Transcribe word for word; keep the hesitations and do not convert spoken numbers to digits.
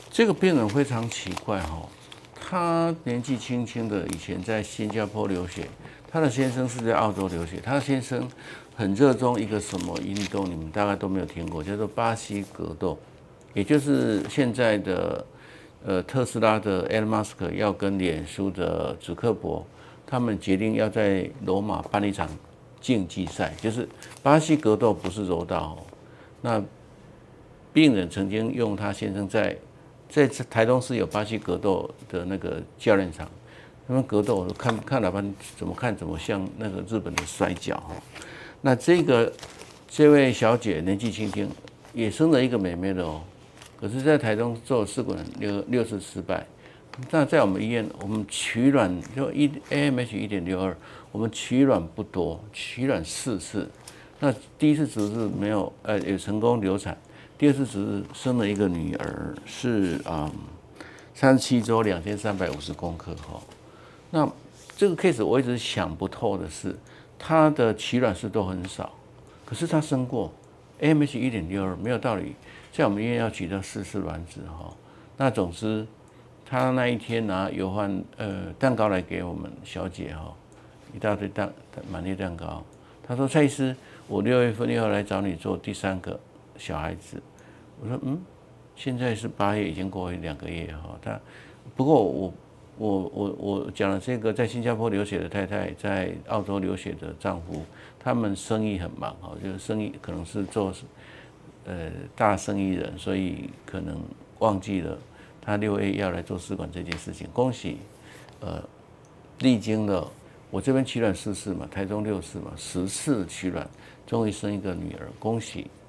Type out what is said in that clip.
这个病人非常奇怪哈，他年纪轻轻的，以前在新加坡留学，他的先生是在澳洲留学，他的先生很热衷一个什么运动，你们大概都没有听过，叫做巴西格斗，也就是现在的呃特斯拉的 Elon Musk 要跟脸书的祖克伯，他们决定要在罗马办一场竞技赛，就是巴西格斗，不是柔道哦。那病人曾经用他先生在在台东市有巴西格斗的那个教练场，他们格斗，我看看老半怎么看怎么像那个日本的摔跤哈。那这个这位小姐年纪轻轻，也生了一个妹妹的哦，可是，在台东做试管六六次失败。那在我们医院，我们取卵就一 A M H 一点六二，我们取卵不多，取卵四次。那第一次只是没有呃有成功流产，第二次只是生了一个女儿，是啊三十七周两千三百五十公克哈。那这个 case 我一直想不透的是，她的取卵数都很少，可是她生过 A M H 一点六二，没有道理在我们医院要取到四次卵子哈。那总之，她那一天拿油饭呃蛋糕来给我们小姐哈，一大堆蛋满列蛋糕。她说蔡医师，我六月份又要来找你做第三个小孩子。我说嗯，现在是八月，已经过两个月哈。她不过我我我我讲了这个，在新加坡留学的太太，在澳洲留学的丈夫，他们生意很忙哈，就是生意可能是做呃大生意人，所以可能忘记了他六月要来做试管这件事情。恭喜，呃，历经了我这边取卵四次嘛，台中六次嘛，十次取卵，终于生一个女儿，恭喜。